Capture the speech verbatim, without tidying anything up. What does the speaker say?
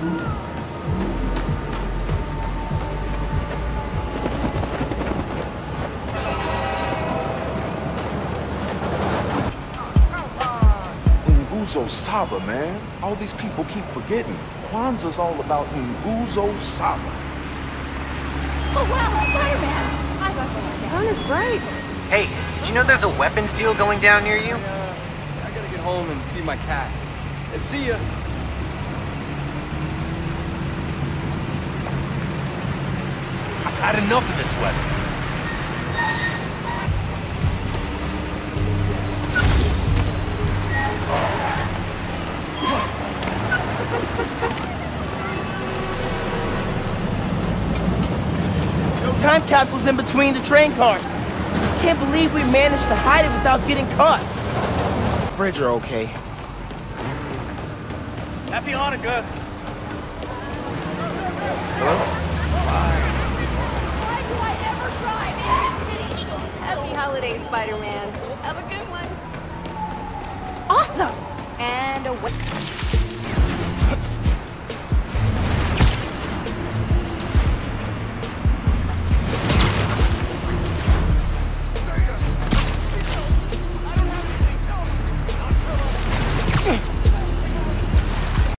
Nguzo Saba, man. All these people keep forgetting. Kwanzaa's all about Nguzo Saba. Oh wow, Spider-Man! I got the sun is bright. Hey, did you know there's a weapons deal going down near you? Uh, I gotta get home and feed my cat. Uh, see ya. I've had enough of this weather. Time capsule's in between the train cars. Can't believe we managed to hide it without getting caught. Bridge are okay. Happy Hanukkah. Why do I ever try this city? Happy holidays, Spider-Man. Have a good one. Awesome! And away.